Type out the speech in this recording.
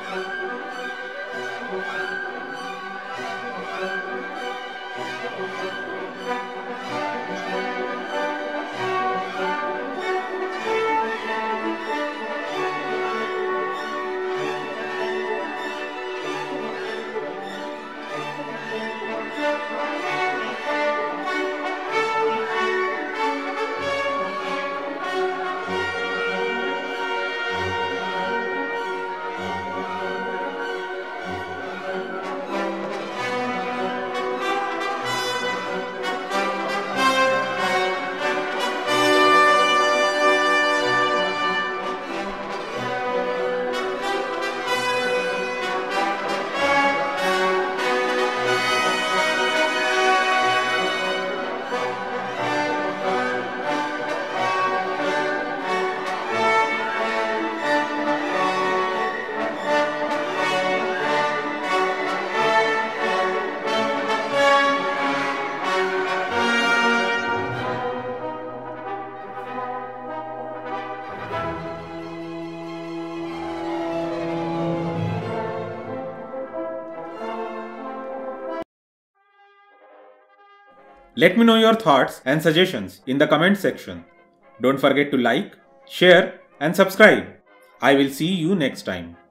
Let me know your thoughts and suggestions in the comment section. Don't forget to like, share and subscribe. I will see you next time.